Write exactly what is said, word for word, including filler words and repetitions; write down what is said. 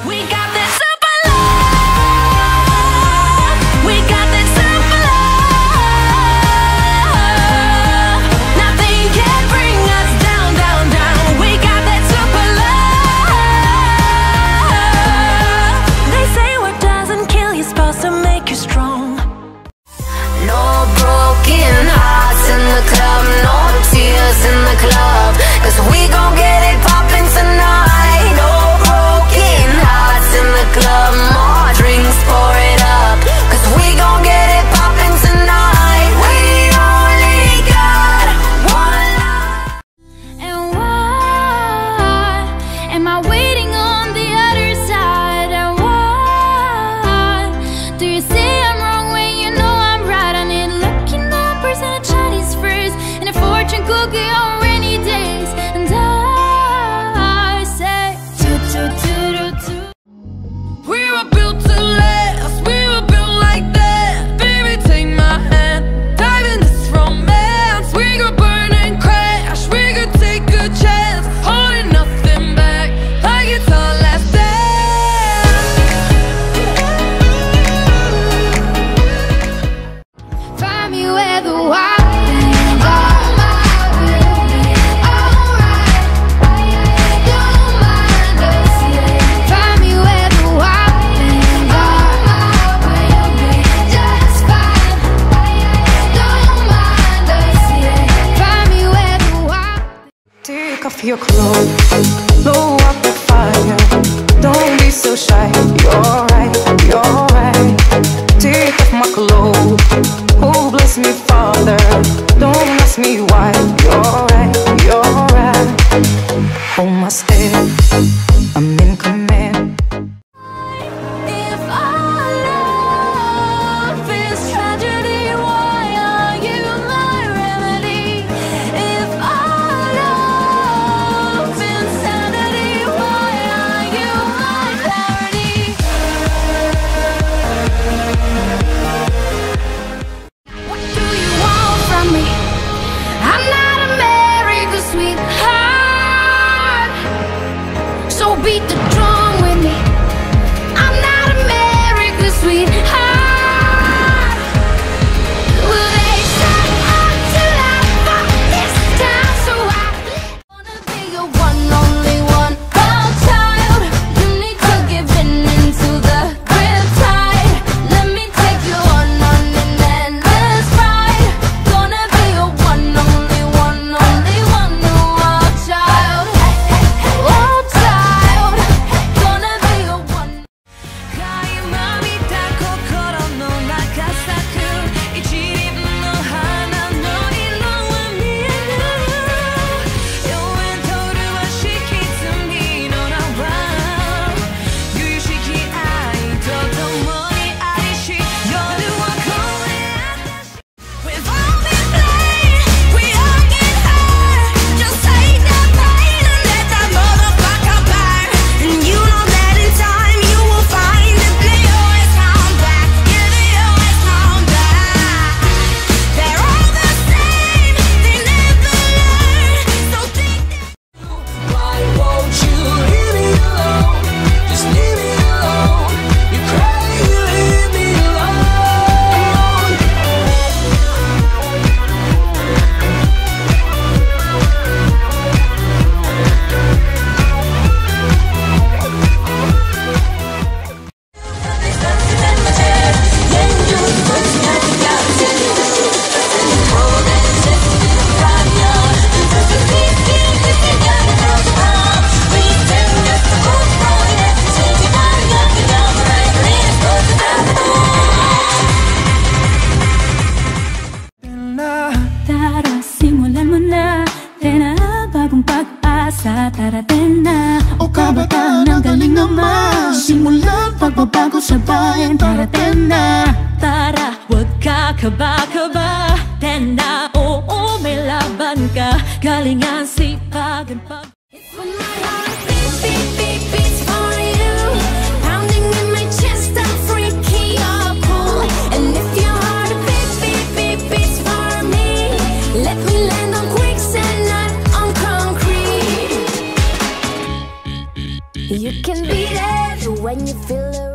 We got that super love. We got that super love. Nothing can bring us down, down, down. We got that super love. They say what doesn't kill you is supposed to make you strong. No broken hearts in the club, no tears in the club, 'cause we gon' get it poppin' tonight. No broken hearts in the club, more drinks, pour it up, 'cause we gon' get it poppin' tonight. We only got one life. And what am I waiting on the other side? And what do you say I'm wrong when you know I'm right? I need lucky numbers and a Chinese phrase and a fortune cookie on rainy days. And I say, toot, toot, toot, toot, toot. We were built to last, we were built like that. Baby, take my hand, dive in this romance. We could burn and crash, we could take a chance, holding nothing back, like it's our last dance. Find me where the wild things are. Find me where the wild things are. Just fine. Don't mind us. Find me where the wild. Take off your clothes, blow up the fire. Don't be so shy. You're right, you're right. Take off my clothes. Oh, bless me, Father. Don't ask me why. You're right, you're right. Hold my step, I'm in command. If our love is tragedy, why are you my remedy? If our love is insanity, why are you my clarity? What do you want from me? I'm not America's sweetheart, so beat the drum with me. I'm not America's sweetheart. Will they shut up till I fall this time? So I wanna be your one, only one wild child. You need to give in into the riptide. Let me take you on on an endless ride. Gonna be your one, only one, only one wild child. Wild child. Gonna be your one. 垣間見た心の中咲く一輪の花の色は見える。妖艶と麗しき罪の名は由々しき愛と共に愛し夜を越えたし We've all been played, we all get hurt. Just take the pain and let that motherfucker burn. And you know that in time you will find that they always come back. Yeah, they always come back. They're all the same, they never learn. So think that. Why won't you leave me alone? Just leave me alone. You cry, you leave me alone. Tara, simulan mo na. Tena, bagong pag-asa. Tara, tena. O kabataan, ang galing naman. Simulan pagbabago sa bayan. Tara, tena. Tara, wag ka kaba-kaba. Tena, oo, may laban ka. Galingan, sipagan, pag... When my heart beats, beat, beat, beats for you, pounding in my chest, I'm freaky, you're cool. And if your heart beats, beat, beat, beats for me, let me land on quicksand, not on concrete. You can beat it when you feel the